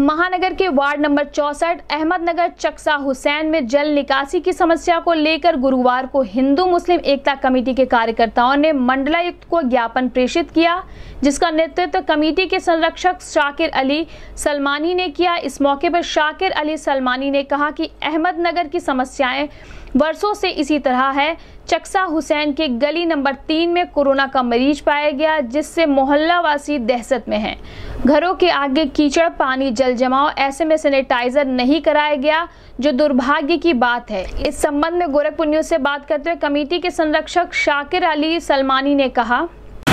महानगर के ward number 64 Ahmednagar Chaksa Husain में जल निकासी की समस्या को लेकर गुरुवार को हिंदू मुस्लिम एकता कमेटी के कार्यकर्ताओं ने मंडलायुक्त को ज्ञापन प्रेषित किया, जिसका नेतृत्व कमेटी के संरक्षक शाकिर अली सलमानी ने किया। इस मौके पर शाकिर अली सलमानी ने कहा कि अहमदनगर की समस्याएं वर्षों से इसी तरह है। चकसा हुसैन के गली नंबर 3 में कोरोना का मरीज पाया गया, जिससे मोहल्ला वासी दहशत में हैं। घरों के आगे कीचड़, पानी जल जमाव, ऐसे में सैनिटाइजर नहीं कराया गया, जो दुर्भाग्य की बात है। इस संबंध में गोरखपुर न्यूज से बात करते हुए कमेटी के संरक्षक शाकिर अली सलमानी ने कहा,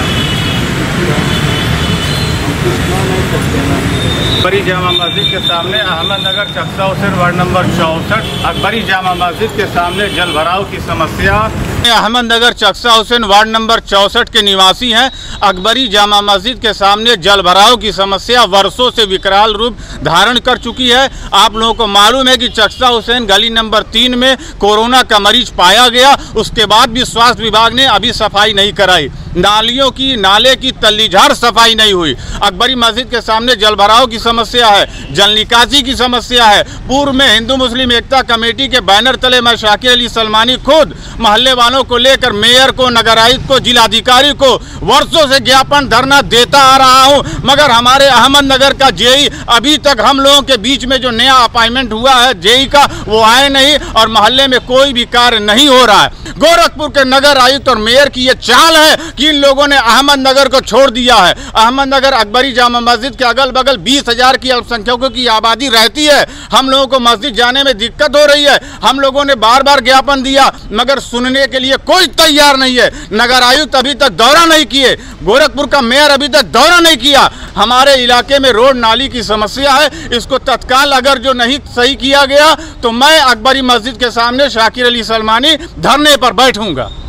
अकबरी जामा मस्जिद के सामने अहमदनगर चकसा हुसैन वार्ड नंबर 64 अकबरी जामा मस्जिद के सामने जल भराव की समस्या। अहमदनगर चकसा हुसैन वार्ड नंबर 64 के निवासी हैं। अकबरी जामा मस्जिद के सामने जल भराव की समस्या वर्षों से विकराल रूप धारण कर चुकी है। आप लोगों को मालूम है कि चकसा हुसैन गली नंबर 3 में कोरोना का मरीज पाया गया, उसके बाद भी स्वास्थ्य विभाग ने अभी सफाई नहीं कराई। नाले की तल्लीझार सफाई नहीं हुई। अकबरी मस्जिद के सामने जल भराव की समस्या है, जल निकासी की समस्या है। पूर्व में हिंदू मुस्लिम एकता कमेटी के बैनर तले मैं शाकिर अली सलमानी खुद मोहल्ले वालों को लेकर मेयर को, नगर आयुक्त को, जिलाधिकारी को वर्षों से ज्ञापन धरना देता आ रहा हूं, मगर हमारे अहमदनगर का जेई अभी तक हम लोगों के बीच में जो नया अपॉइंटमेंट हुआ है जेई का, वो आए नहीं और मोहल्ले में कोई भी कार्य नहीं हो रहा है। गोरखपुर के नगर आयुक्त और मेयर की ये चाल है कि इन लोगों ने अहमदनगर को छोड़ दिया है। अहमदनगर अकबरी जामा मस्जिद के अगल बगल 20,000 की अल्पसंख्यकों की आबादी रहती है। हम लोगों को मस्जिद जाने में दिक्कत हो रही है। हम लोगों ने बार बार ज्ञापन दिया, मगर सुनने के लिए कोई तैयार नहीं है। नगर आयुक्त अभी तक दौरा नहीं किए, गोरखपुर का मेयर अभी तक दौरा नहीं किया। हमारे इलाके में रोड नाली की समस्या है, इसको तत्काल अगर जो नहीं सही किया गया तो मैं अकबरी मस्जिद के सामने शाकिर अली सलमानी धरने पर बैठूंगा।